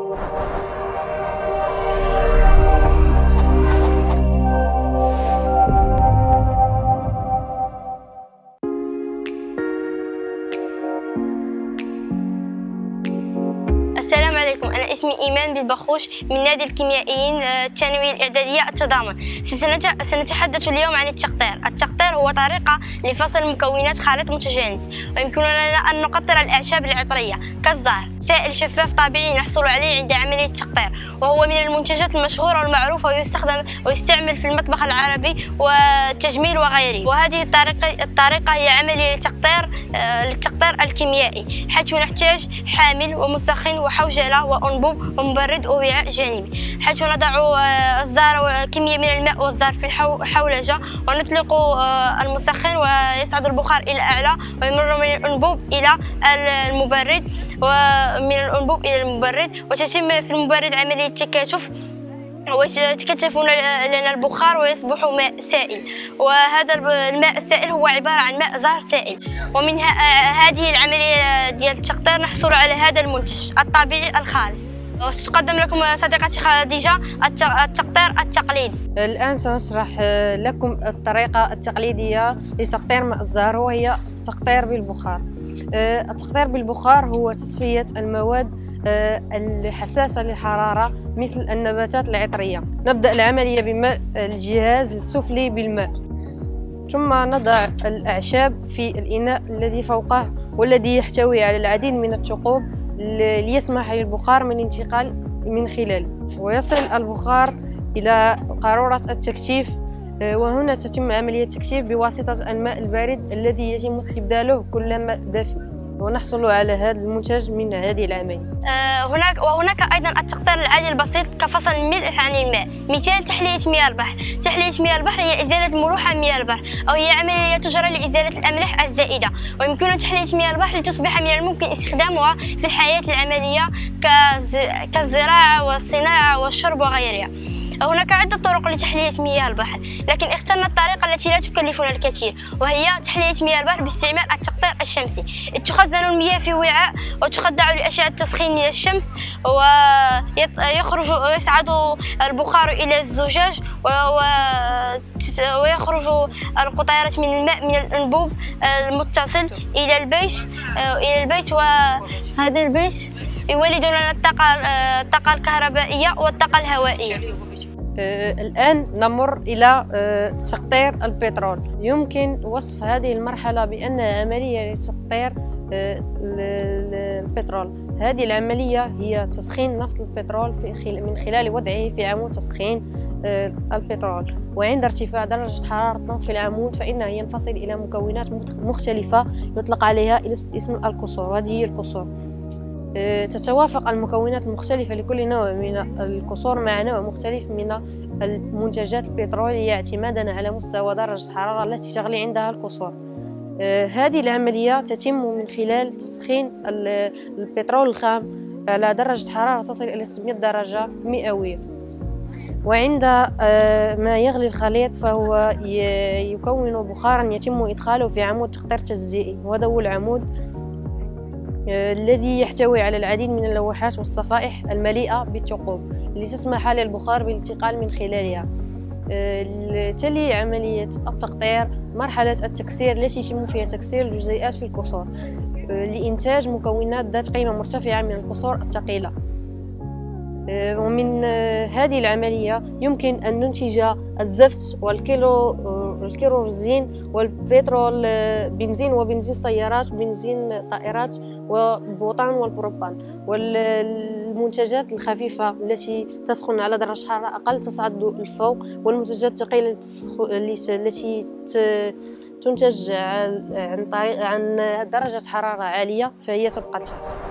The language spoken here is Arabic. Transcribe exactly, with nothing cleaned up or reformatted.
السلام عليكم، أنا اسمي إيمان بالبخوش من نادي الكيميائيين الثانوية الإعدادية التضامن. سنتحدث اليوم عن التقطير. التقطير هو طريقة لفصل مكونات خليط متجانس، ويمكننا أن نقطر الأعشاب العطرية كالزهر، سائل شفاف طبيعي نحصل عليه عند عملية التقطير، وهو من المنتجات المشهورة والمعروفة ويستخدم ويستعمل في المطبخ العربي والتجميل وغيره. وهذه الطريقة الطريقة هي عملية للتقطير للتقطير الكيميائي، حيث نحتاج حامل ومسخن وحوجلة وأنبوب ومبرد ووعاء جانبي، حيث نضع الزهر كمية من الماء والزهر في الحولجة ونطلق المسخن ويصعد البخار إلى أعلى ويمر من الأنبوب إلى المبرد ومن الأنبوب إلى المبرد، وتتم في المبرد عملية تكاتف ويتكثف لنا البخار ويصبح ماء سائل. وهذا الماء السائل هو عبارة عن ماء زهر سائل. ومن هذه العملية ديال التقطير نحصل على هذا المنتج الطبيعي الخالص. وستقدم لكم صديقتي خديجة التقطير التقليدي. الآن سنشرح لكم الطريقة التقليدية لتقطير ماء الزهر، وهي التقطير بالبخار. التقطير بالبخار هو تصفية المواد الحساسة للحرارة مثل النباتات العطرية. نبدأ العملية بملء الجهاز السفلي بالماء، ثم نضع الأعشاب في الإناء الذي فوقه والذي يحتوي على العديد من الثقوب ليسمح للبخار من الانتقال من خلاله، ويصل البخار إلى قارورة التكثيف، وهنا تتم عملية التكثيف بواسطة الماء البارد الذي يتم استبداله كلما دافئ، ونحصل على هذا المنتج من هذه العملية. آه هناك وهناك أيضا التقطير العادي البسيط كفصل الملح عن الماء. مثال تحلية مياه البحر. تحلية مياه البحر هي إزالة الملوحة عن مياه البحر، أو هي عملية تجرى لإزالة الأملاح الزائدة، ويمكن تحلية مياه البحر لتصبح من الممكن استخدامها في الحياة العملية كالزراعة والصناعة والشرب وغيرها. هناك عدة طرق لتحلية مياه البحر، لكن اخترنا الطريقة التي لا تكلفنا الكثير، وهي تحلية مياه البحر باستعمال التقطير الشمسي. تخزن المياه في وعاء وتخضع لأشعة التسخين من الشمس، ويخرج ويصعد البخار إلى الزجاج، ويخرج القطيرات من الماء من الأنبوب المتصل إلى البيت إلى البيت وهذا البيت يولد لنا الطاقة الطاقة الكهربائية والطاقة الهوائية. آه الآن نمر إلى آه تقطير البترول. يمكن وصف هذه المرحلة بأنها عملية لتقطير آه البترول. هذه العملية هي تسخين نفط البترول في خل... من خلال وضعه في عمود تسخين آه البترول، وعند ارتفاع درجة حرارة نصف في العمود فإنه ينفصل إلى مكونات مختلفة يطلق عليها اسم الكسور، وهذه هي الكسور. تتوافق المكونات المختلفة لكل نوع من الكسور مع نوع مختلف من المنتجات البترولية اعتمادا على مستوى درجة الحرارة التي تغلي عندها الكسور. هذه العملية تتم من خلال تسخين البترول الخام على درجة حرارة تصل إلى ستمائة درجة مئوية، وعند ما يغلي الخليط فهو يكون بخارا يتم إدخاله في عمود تقطير تجزئي، وهذا هو العمود الذي يحتوي على العديد من اللوحات والصفائح المليئة بالثقوب اللي تسمح للبخار بالانتقال من خلالها. تلي عملية التقطير مرحلة التكسير التي يتم فيها تكسير الجزيئات في الكسور لإنتاج مكونات ذات قيمة مرتفعة من الكسور الثقيلة. ومن هذه العملية يمكن أن ننتج الزفت والكيلو الكيروزين والبترول، بنزين وبنزين سيارات وبنزين طائرات والبوتان والبروبان، والمنتجات الخفيفة التي تسخن على درجة حرارة أقل تصعد للفوق، والمنتجات الثقيلة التي تنتج عن طريق عن درجة حرارة عالية فهي تبقى تحت.